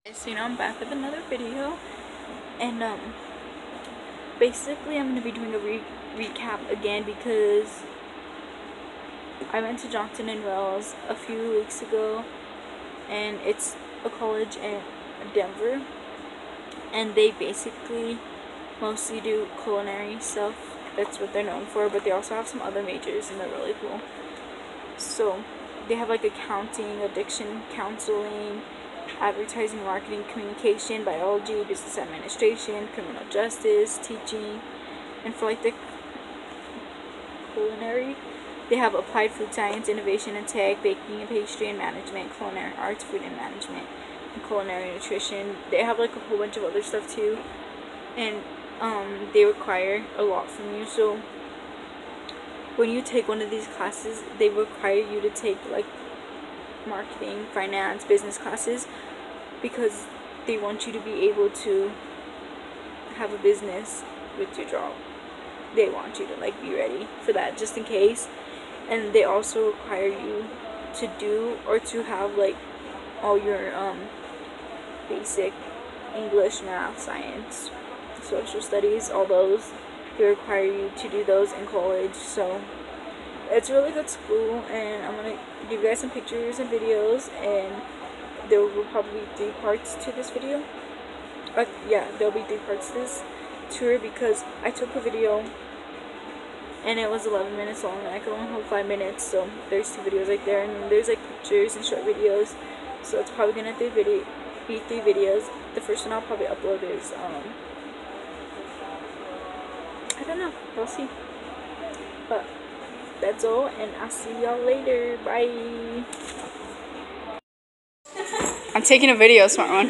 So I'm back with another video, and basically I'm going to be doing a recap again because I went to Johnson & Wales a few weeks ago, and it's a college in Denver, and they basically mostly do culinary stuff. That's what they're known for, but they also have some other majors, and they're really cool. So they have like accounting, addiction counseling, advertising, marketing, communication, biology, business administration, criminal justice, teaching, and for like the culinary, they have applied food science, innovation and tech, baking and pastry and management, culinary arts, food and management, and culinary nutrition. They have like a whole bunch of other stuff too, and they require a lot from you. So when you take one of these classes, they require you to take like marketing, finance, business classes, because they want you to be able to have a business with your job. They want you to like be ready for that just in case. And they also require you to do or to have like all your basic English, math, science, social studies, all those. They require you to do those in college. So it's a really good school, and I'm gonna give you guys some pictures and videos, and there will probably be 3 parts to this video. Yeah, there'll be 3 parts to this tour because I took a video and it was 11 minutes long and I could only hold 5 minutes, so there's 2 videos right there, and then there's like pictures and short videos, so it's probably gonna be 3 videos. The first one I'll probably upload is I don't know, we'll see, but that's all, and I'll see y'all later. Bye. I'm taking a video, smart one.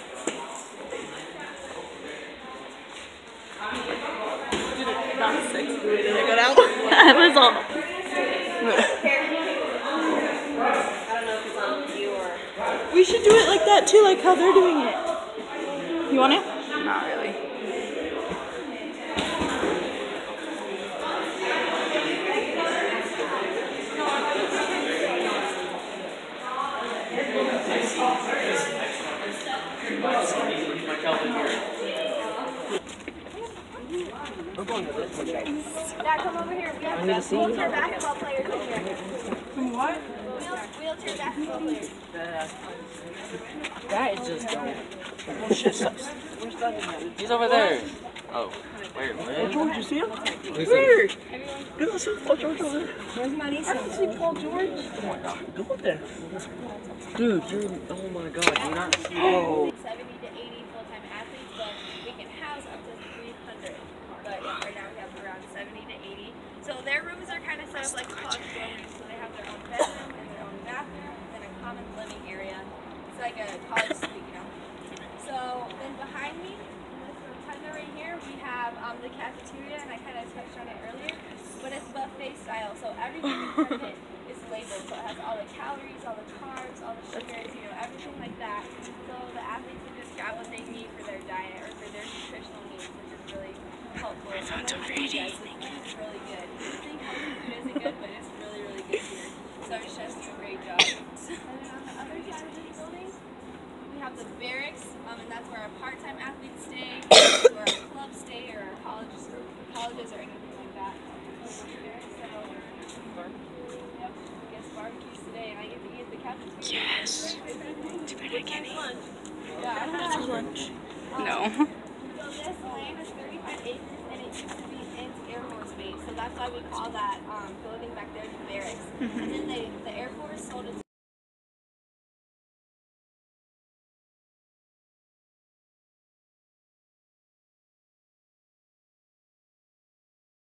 I was all. We should do it like that too, like how they're doing it. You want it? Not really. Dad, come over here. We have wheelchair basketball players in here. From what? Wheelchair basketball players. That is just dumb. He's over there. Oh. Where? Where? George, you see him? Where? Dude, let's see Paul George over there. Where's my niece? I don't see Paul George. Oh my god, go up there. Dude, you're. Oh my god, you're not. Oh. 70 to 80 full-time athletes, but we can house up to 300. But yeah, right now we have around 70 to 80. So their rooms are kind of set up like college dorms. So they have their own bedroom and their own bathroom, and then a common living area. It's like a college suite, you know. So then behind me, in this rotunda right here, we have the cafeteria, and I kind of touched on it earlier, but it's buffet style. So everything in front of it is labeled. So it has all the calories, all the carbs, all the sugars, you know, everything like that. So the athletes can just grab what they need for their diet or for their nutritional needs, which is really helpful. My phone's already. It's really good. I think healthy food isn't good, but it's really, really good here. So our chefs do a great job. So, and then on the other side of this building, we have the barracks, and that's where our part-time athletes stay, where our clubs stay, or our colleges or anything like that. So, yep, I guess barbecues today, and I get to eat at the cafeteria. Yes. Too bad I can't eat. Yeah, I don't know. For lunch. No. So this land is 35 acres, and it used to be Air Force Base, so that's why we call that building back there the barracks. And then the Air Force sold it to